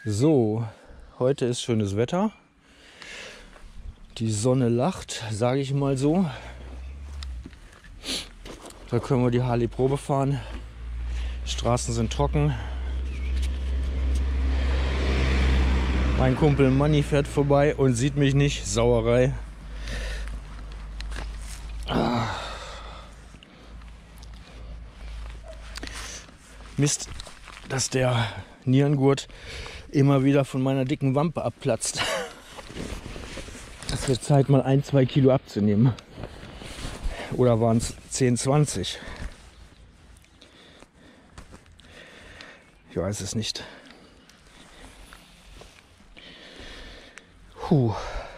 So, heute ist schönes Wetter. Die Sonne lacht, sage ich mal so. Da können wir die Harley Probe fahren. Straßen sind trocken. Mein Kumpel Manni fährt vorbei und sieht mich nicht. Sauerei. Mist, dass der Nierengurt immer wieder von meiner dicken Wampe abplatzt. Es wird Zeit, mal 1-2 Kilo abzunehmen. Oder waren es 10, 20? Ich weiß es nicht. Puh.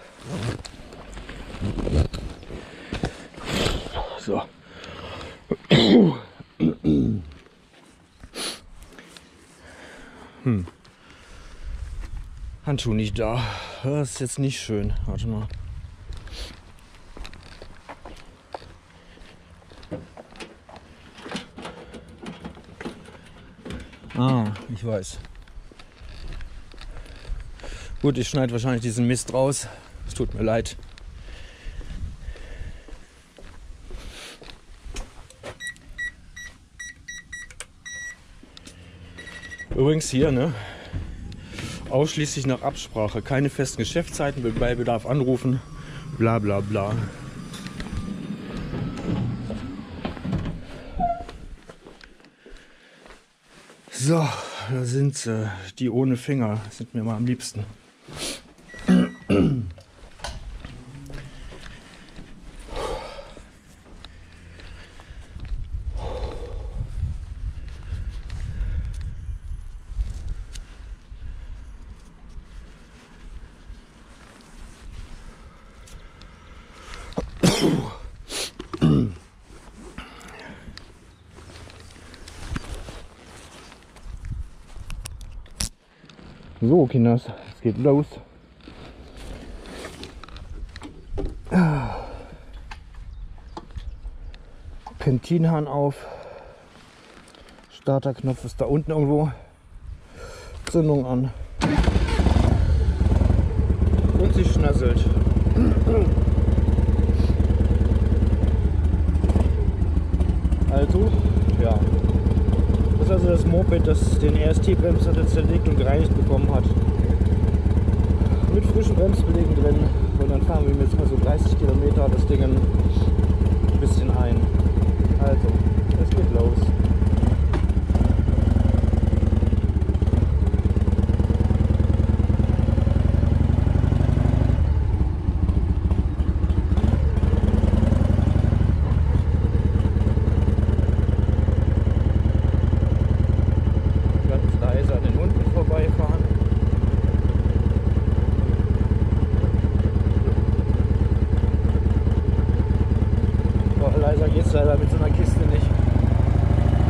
So. Handschuh nicht da. Das ist jetzt nicht schön. Warte mal. Ah, ich weiß. Gut, ich schneide wahrscheinlich diesen Mist raus. Es tut mir leid. Übrigens hier, ne? Ausschließlich nach Absprache. Keine festen Geschäftszeiten, bei Bedarf anrufen. Bla bla bla. So, da sind sie. Die ohne Finger sind mir mal am liebsten. So, Kinders, es geht los. Pentinhahn auf. Starterknopf ist da unten irgendwo. Zündung an. Und sie schnasselt. Also, ja. Das ist also das Moped, das den RST-Bremssattel zerlegt und gereinigt bekommen hat. Mit frischen Bremsbelägen drin. Und dann fahren wir jetzt mal so 30 Kilometer das Ding ein bisschen ein. Also, es geht los. Leider mit so einer Kiste nicht.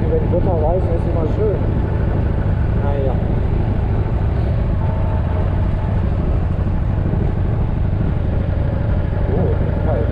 wenn Wetter reisen ist immer schön. Naja. Oh, kalt.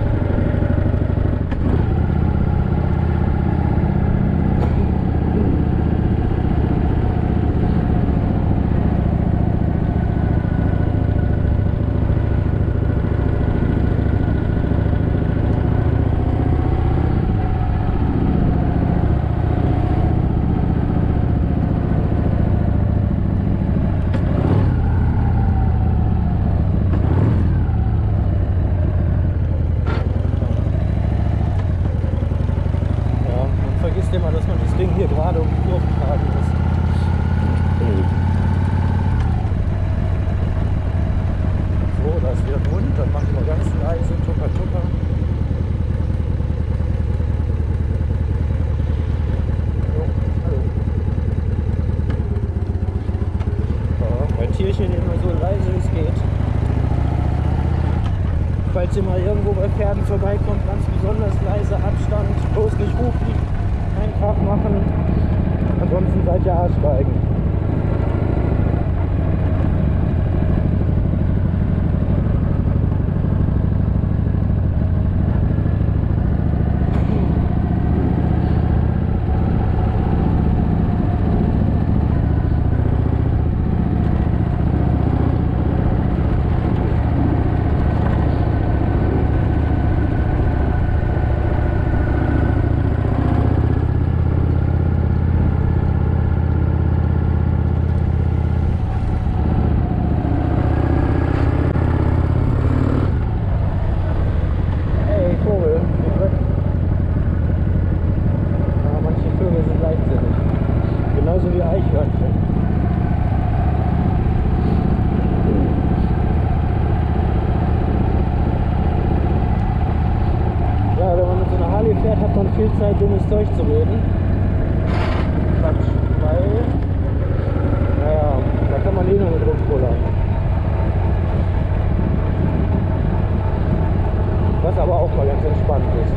Vergisst immer, dass man das Ding hier gerade um die Kurve tragen muss. So, da ist wieder ein Hund, dann machen wir ganz leise, tucker, tucker. So, hallo. Ja, mein Tierchen immer so leise wie es geht. Falls ihr mal irgendwo bei Pferden vorbeikommt, ganz besonders leise, Abstand, bloß nicht rufen. Einfach machen, ansonsten seid ihr Arschgeigen. Genauso wie Eichhörnchen. Ja, wenn man mit so einer Harley fährt, hat man viel Zeit, dummes Zeug zu reden. Quatsch, weil, naja, da kann man eh nur mit rumpullern. Was aber auch mal ganz entspannt ist.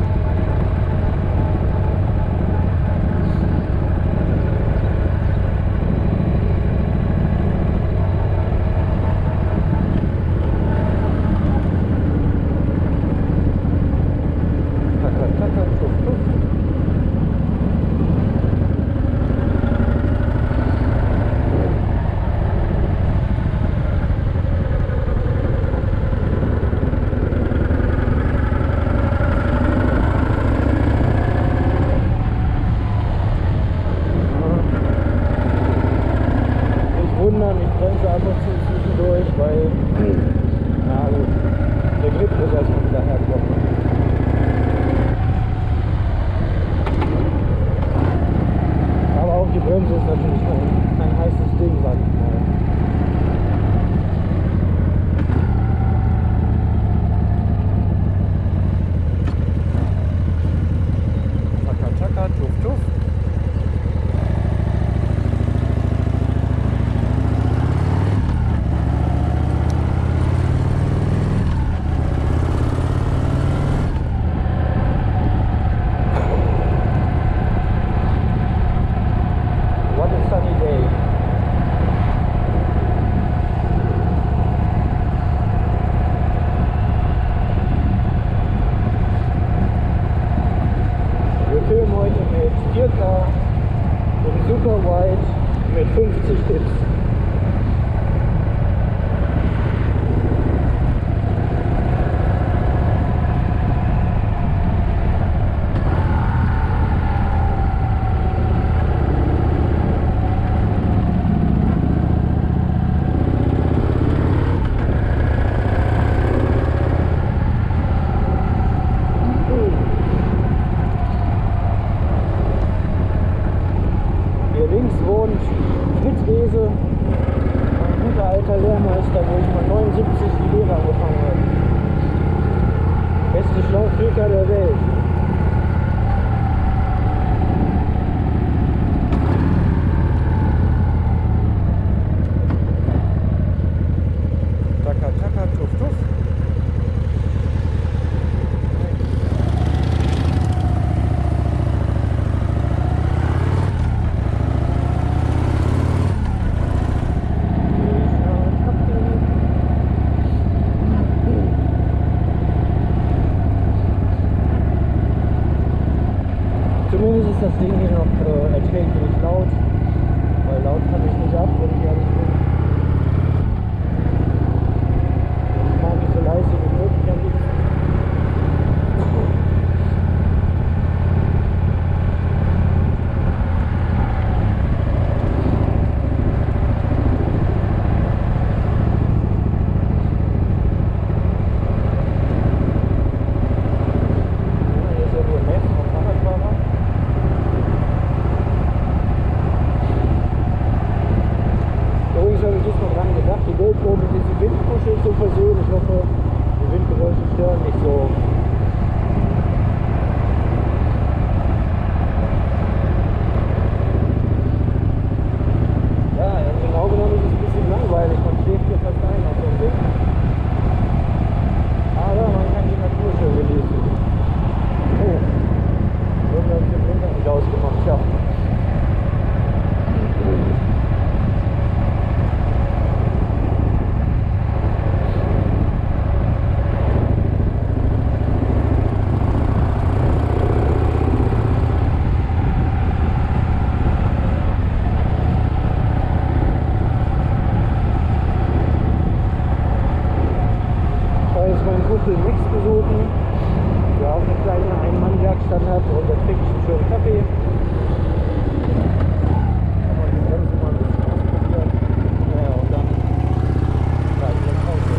Ich bremse ab und zu zwischendurch, weil na gut, der Grip muss erstmal wieder herkommen. Aber auch die Bremse ist natürlich kein heißes Ding, sag ich mal. Taka, taka, tuff, tuff. Im Super Wide mit 50 Tipps. Links wohnt Fritz Rehse, ein guter alter Lehrmeister, wo ich mal 79 die Lehre angefangen habe. Beste Schlauchflicker der Welt. Taka, taka, tuff, tuff. ging hier noch erträglich laut, weil laut kann ich nicht ab, wenn ich ehrlich bin. Ich mag nicht so leise wie möglich am liebsten. Zu versöhnen. Ich hoffe, die Windgeräusche stören nicht so. Ja, genau genommen ist es ein bisschen langweilig. Man schläft hier fast ein auf so einem Ding. Aber man kann die Natur schön genießen. Oh, irgendwie habe ich den Blinker nicht ausgemacht. Ja. Kumpel Max besuchen, der auch eine kleine Ein-Mann-Werkstatt hat, und da trinke ich einen schönen Kaffee. Kann man die Bremse mal ein bisschen ausprobieren. Ja, und dann fahre ich nach Hause.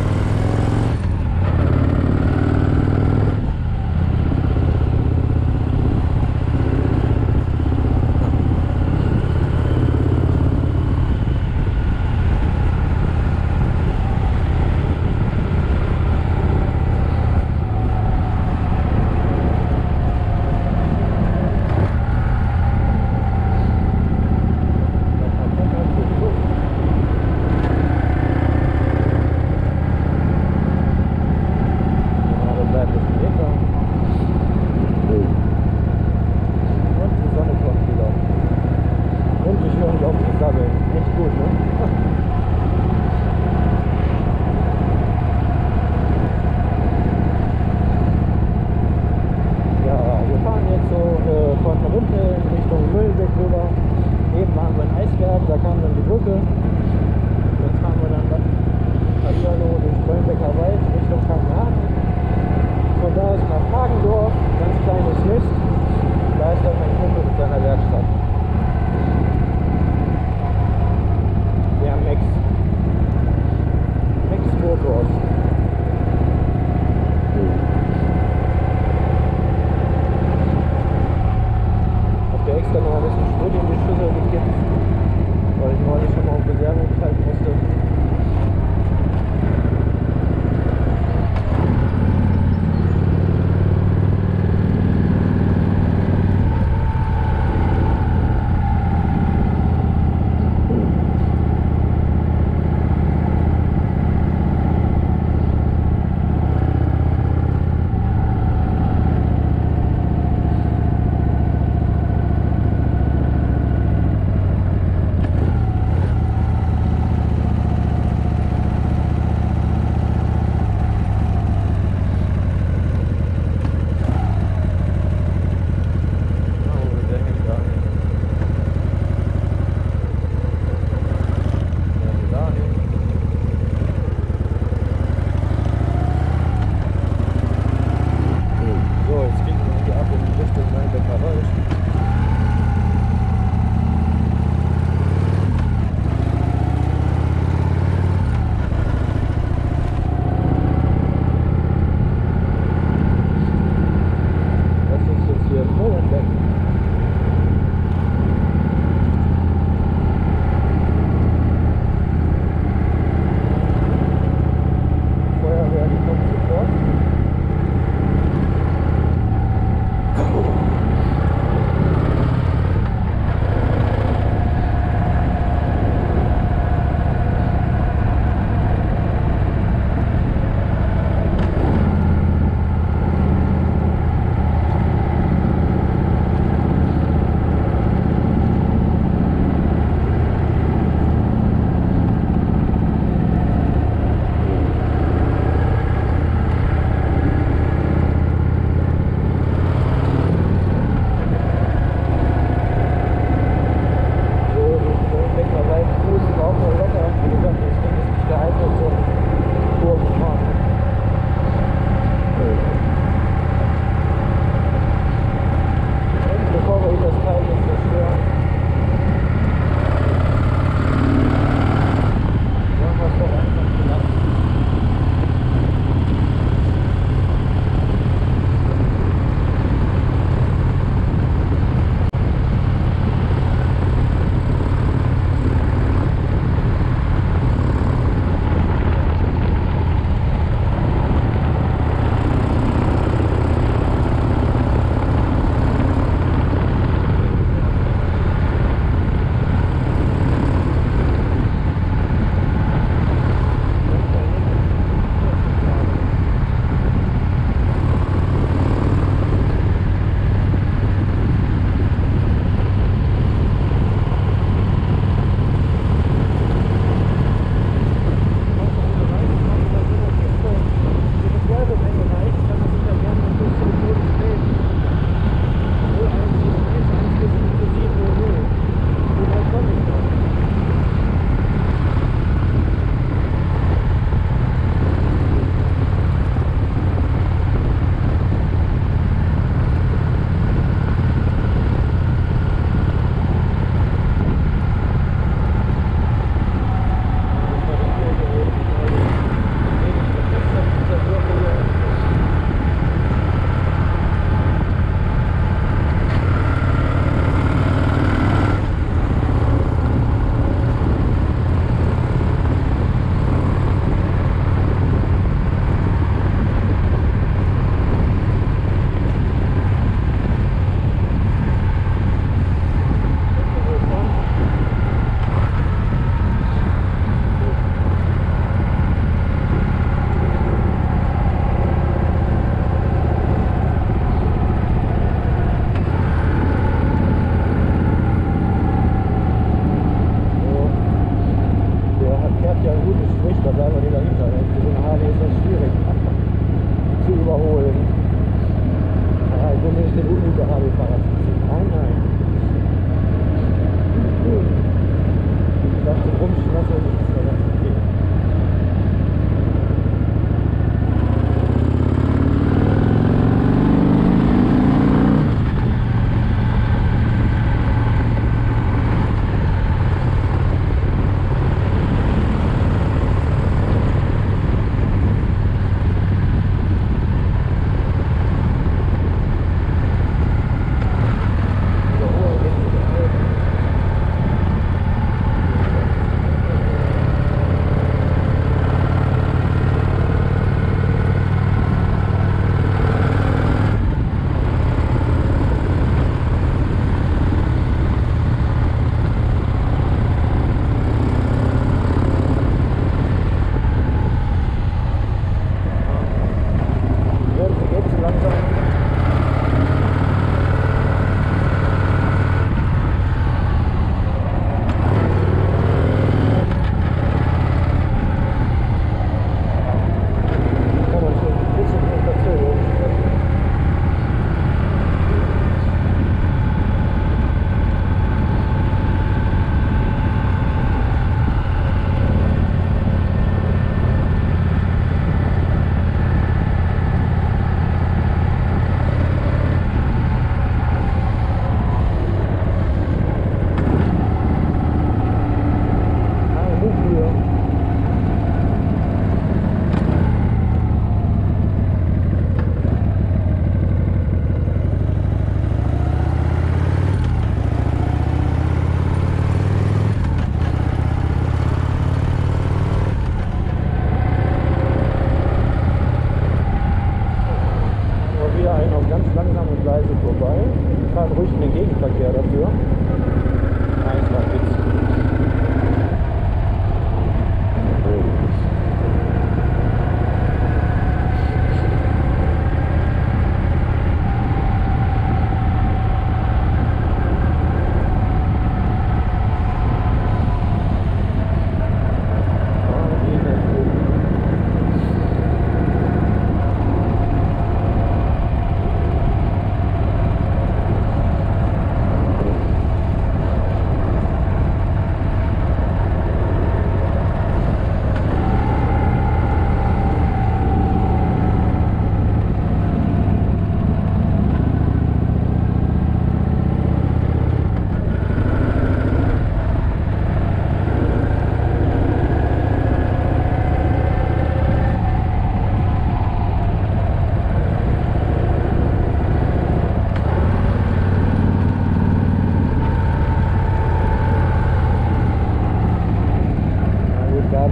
Da kam dann die Brücke. Jetzt fahren wir dann Hallihallo durch Kölnbecker Wald Richtung Krankenhagen. Von da ist nach Hagendorf, ganz kleines Mist. Da ist dann mein Kumpel mit seiner Werkstatt. Der Max Burgos. Hab dir extra noch ein bisschen Sprit in die Schüssel gekippt, weil ich neulich schon mal auf Reserve halten musste.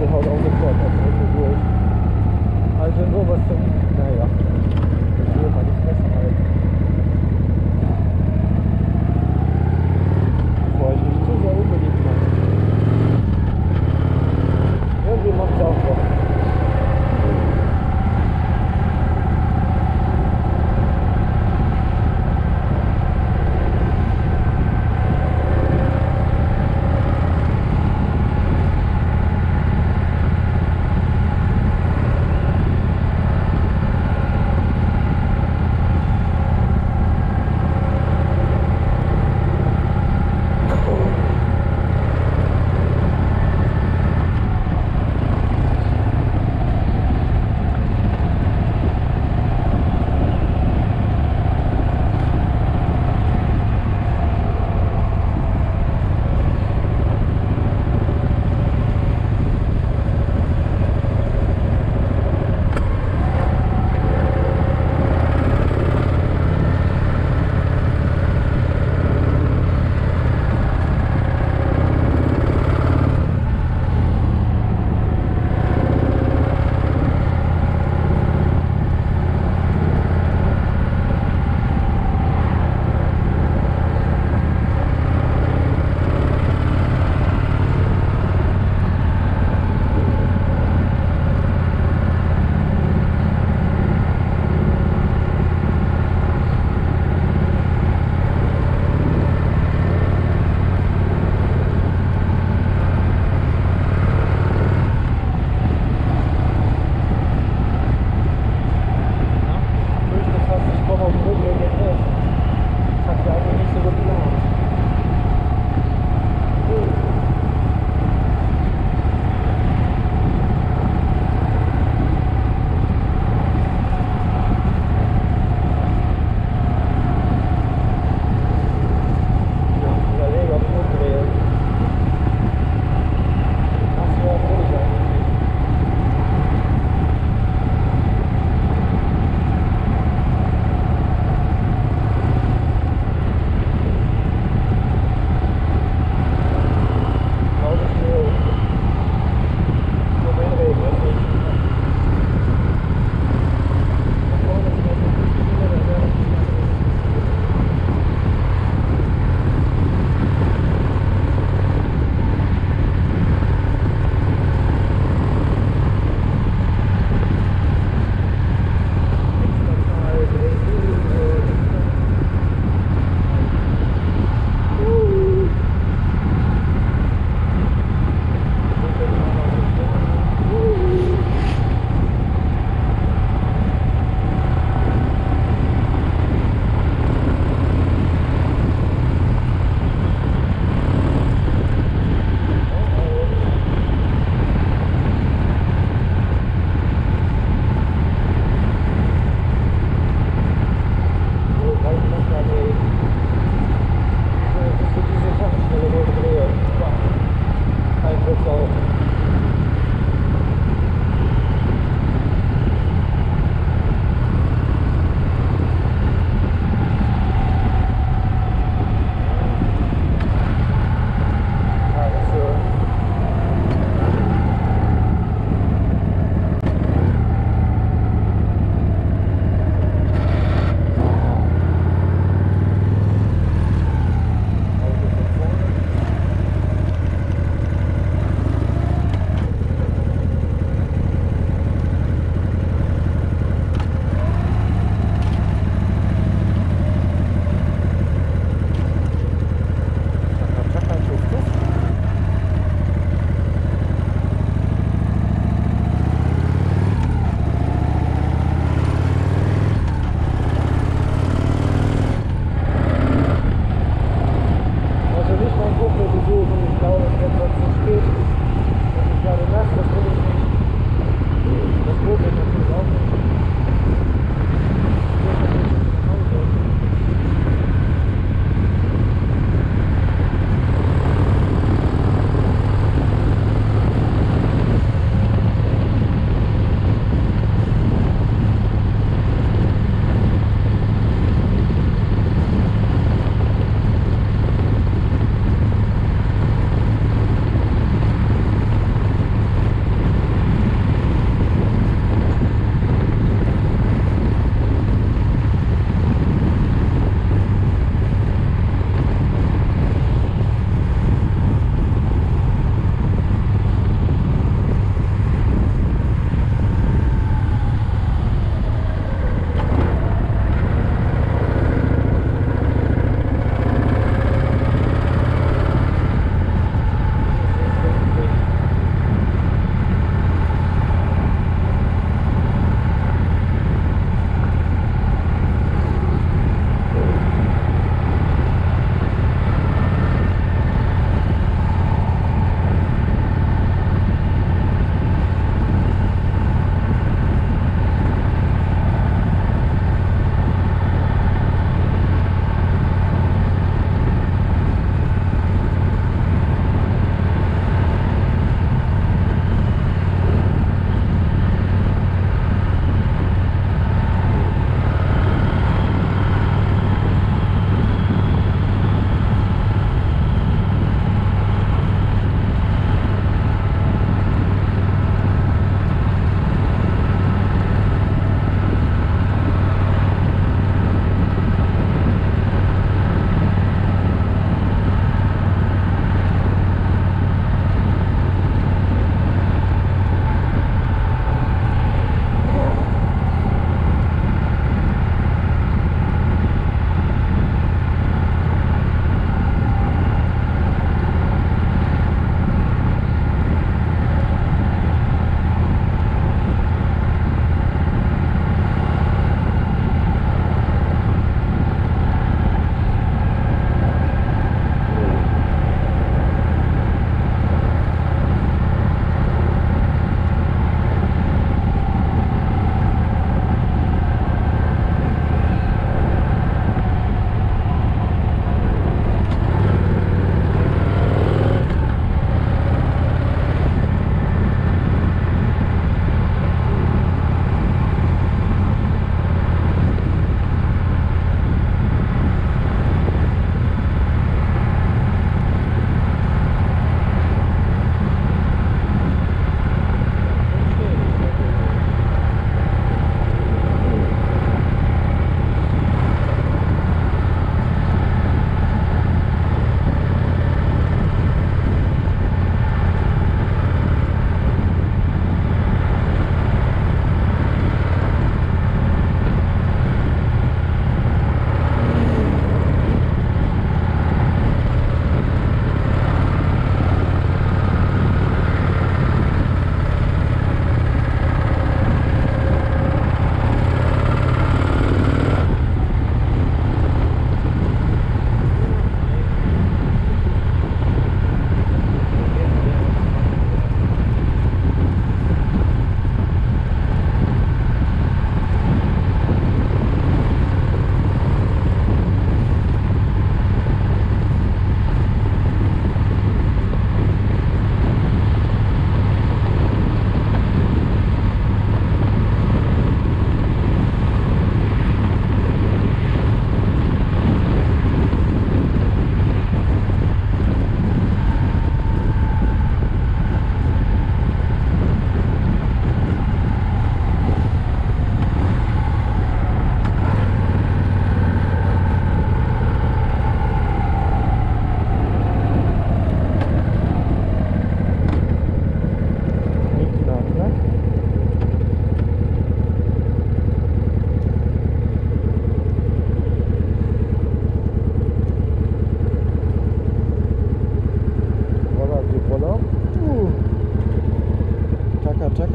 der haut auch sofort auf die Runde durch. Also nur was zum, naja, ich will mal die Fresse halten. Bevor ich mich zu sehr unbeliebt mache. Irgendwie macht es auch Bock.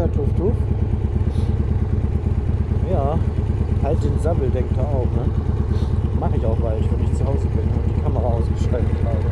locker, tuff, tuff. Ja, halt den Sabbel, denkt er auch, ne? Mache ich auch bald, wenn ich zu Hause bin und die Kamera ausgeschaltet habe.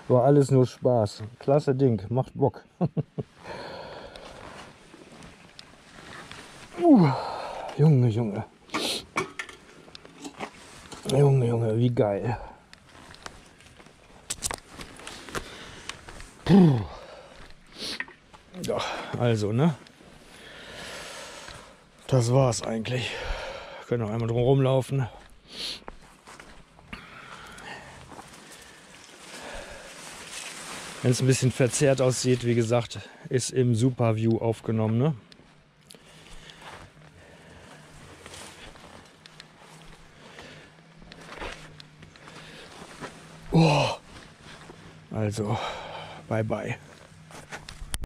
War alles nur Spaß. Klasse Ding, macht Bock. Junge, Junge. Junge, Junge, wie geil. Puh. Ja, also, ne? Das war's eigentlich. Können noch einmal drum rumlaufen. Wenn es ein bisschen verzerrt aussieht, wie gesagt, ist im Super View aufgenommen, ne? Oh. Also, bye bye.